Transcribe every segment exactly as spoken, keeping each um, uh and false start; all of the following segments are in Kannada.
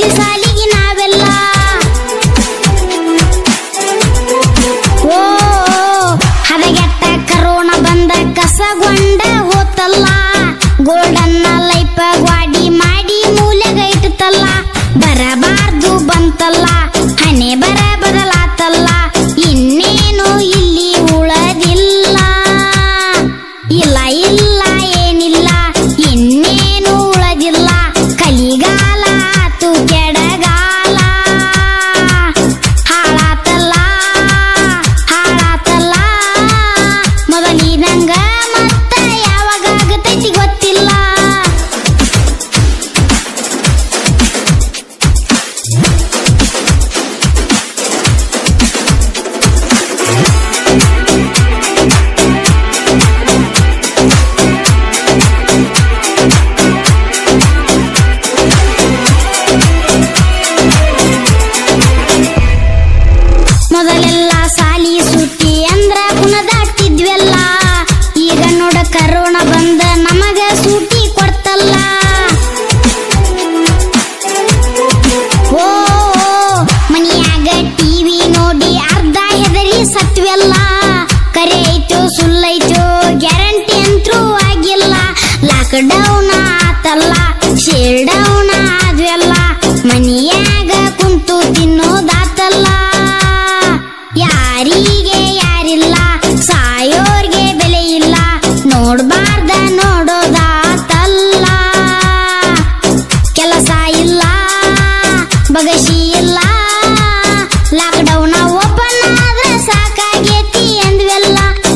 ಹೋದ್ವಿ ಸಾಲಿಗೆ ನಾವೆಲ್ಲ. ಓ ಹದಗೆಟ್ಟ ಕರೋನಾ ಬಂದ ಕಸಗೊಂಡ ಹೋತಲ್ಲ. ಗೋಲ್ಡನ್ನ ಲೈಫ್ ಗ್ವಾಡಿ ಮಾಡಿ ಮೂಲೆಗ ಇಟ್ಟತಲ್ಲ. ಬರಬಾರ್ದು ಬಂತಲ್ಲ ಹಣೆ ಬರ ಬದಲಾತಲ್ಲ. ಇನ್ನೇನು ಇಲ್ಲಿ ಉಳದಿಲ್ಲ, ಇಲ್ಲ ಇಲ್ಲ ಏನಿಲ್ಲ ಇನ್ನೇನು ಉಳದಿಲ್ಲ. ಕಲಿಗಾಲ ಆತು ಕೆಡಗಾಲ, ಹಾಳಾತಲ್ಲ ಹಾಳಾತಲ್ಲ. ಮೊದಲಿನಂಗ ಮತ್ತ ಯಾವಾಗ ಆಗತೈತಿ ಗೊತ್ತಿಲ್ಲ. ಮೊದಲೆಲ್ಲ ಸಾಲಿ ಸುಟ್ಟಿ ಅಂದ್ರ ಕುಣದಾಡ್ತಿದ್ವೆಲ್ಲ. ಈಗ ನೋಡ ಕರೋನಾ ಬಂದ ನಮಗ ಸೂಟಿ ಕೊಡ್ತಲ್ಲ. ಓ ಮನಿಯಾಗ ಟಿವಿ ನೋಡಿ ಅರ್ಧ ಹೆದರಿ ಸತ್ವೆಲ್ಲ. ಕರೆ ಐತೋ ಸುಳ್ಳೈತೋ ಗ್ಯಾರಂಟಿ ಅಂತೂ ಆಗಿಲ್ಲ. ಲಾಕ್ಡೌನ್ ಆತಲ್ಲ ಶೇರ್ ಡೌನ್ ಆದ್ವೆಲ್ಲ. ಮನಿಯಾಗ ಕುಂತು ತಿನ್ನೋದಾತಲ್ಲ. ಯಾರಿಗೆ ಯಾರಿಲ್ಲ ಸಾಯೋರ್ಗೆ ಬೆಲೆ ಇಲ್ಲ. ನೋಡ್ಬಾರ್ದ ನೋಡೋದಾತಲ್ಲ. ಕೆಲಸ ಇಲ್ಲ ಬಗಸಿ ಇಲ್ಲ. ಲಾಕ್ಡೌನ್ ಓಪನ್ ಆದ್ರ ಸಾಕಾಗೇತಿ ಅಂದ್ವೆಲ್ಲ.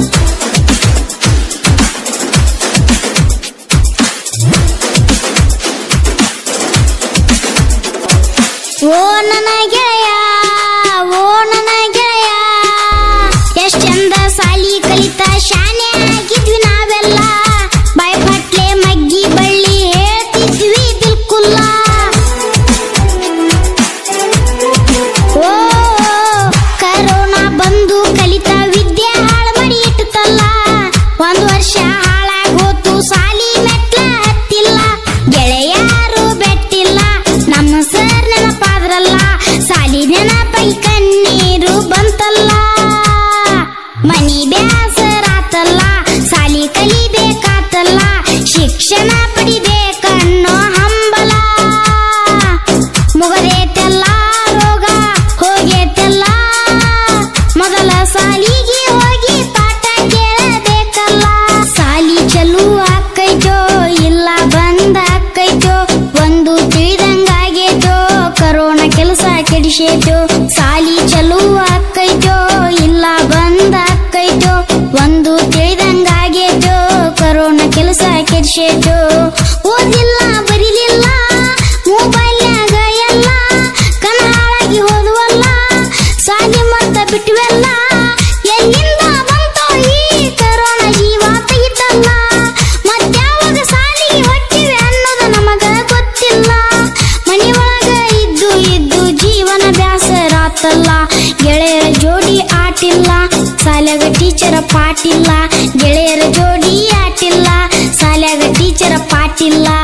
ಓ ನನ್ನ ಗೆಳೆಯ ಓ ನನ್ನ ಗೆಳೆಯ ಎಷ್ಟ್ ಚಂದ ಸಾಲಿ ಕಲಿತ ಶಾನೆ ಆಗಿದ್ವಿ ನಾವೆಲ್ಲ. ಬಾಯ್ಪಟ್ಲೆ ಮಗ್ಗಿ ಬಳ್ಳಿ ಹೇಳ್ತಿದ್ವಿ ಬಿಲ್ಕುಲ್ಲ. ಓ ಕರೋನಾ ಬಂದು ಕಲಿತ ವಿದ್ಯೆ ಹಾಳು ಮಾಡಿ ಇಟ್ಟತಲ್ಲ. ಒಂದ್ ವರ್ಷ ಹಾಳಾಗೋತು ಸಾಲಿ ಮೆಟ್ಲ ಹತ್ತಿಲ್ಲ. ಗೆಳೆಯಾರು ಬೆಟ್ಟಿಲ್ಲ ನಮ್ಮ ಸರ್ ನೆನಪಾದ್ರಲ್ಲ. ಸಾಲಿ ನೆನಪೈ ಕಣ್ಣೀರು ಬಂತಲ್ಲ. ಮನಿ ಬ್ಯಾಸರಾತಲ್ಲ ಸಾಲಿ ಕಲಿಬೇಕಾತಲ್ಲ. ಶಿಕ್ಷಣ ಪಡಿಬೇಕನ್ನೋ ಹಂಬಲ. ಮುಗದೇತೆಲ್ಲ ರೋಗ ಹೋಗೇತೆಲ್ಲ. ಮೊದಲ ಸಾಲಿಗೆ ಹೋಗಿ ಪಾಠ ಕೇಳಬೇಕಲ್ಲ. ಸಾಲಿ ಚಲು ಆಕೈತೋ ಇಲ್ಲ ಬಂದ ಆಕೈತೋ ಒಂದು ತಿಳಿದಂಗಾಗೇತೋ. ಕರೋನಾ ಕೆಲಸ ಕೆಡಿಸೇತೋ. ಸಾಲಿ ಚಲು ಆಕೈತೋ ಇಲ್ಲ ಬಂದ ಆಕೈತೋ ಒಂದು ತಿಳಿದಂಗಾಗೇತೋ. ಕರೋನಾ ಕೆಲಸ ಕೆಡಿಸೇತೋ. ಓದಿಲ್ಲ ಬರಿಲಿಲ್ಲ ಮೊಬೈಲ್ನಾಗ ಎಲ್ಲ. ಕಣ ಹಾಳಾಗಿ ಹೋದ್ವಲ್ಲ ಸಾಲಿ ಮರ್ತ ಬಿಟ್ವೆಲ್ಲ. ಎಲ್ಲಿಂದ ಬಂತೋ ಈ ಕರೋನಾ ಜೀವ ತೆಗಿತಲ್ಲ. ಮತ್ಯಾವಾಗ ಸಾಲಿಗೆ ಹೊಟ್ಟಿವೆ ಅನ್ನೋದು ನಮಗ ಗೊತ್ತಿಲ್ಲ. ಮನಿ ಒಳಗ ಇದ್ದು ಇದ್ದು ಜೀವನ ಬ್ಯಾಸರಾತಲ್ಲ. ಗೆಳೆಯರ ಜೋಡಿ ಆಟಿಲ್ಲ ಸಾಲ್ಯಾಗ ಟೀಚರ ಪಾಟಿಲ್ಲ. ಗೆಳೆಯರ ಜೋಡಿ ಆಟಿಲ್ಲ ಸಾಲ್ಯಾಗ ಟೀಚರ ಪಾಟಿಲ್ಲ.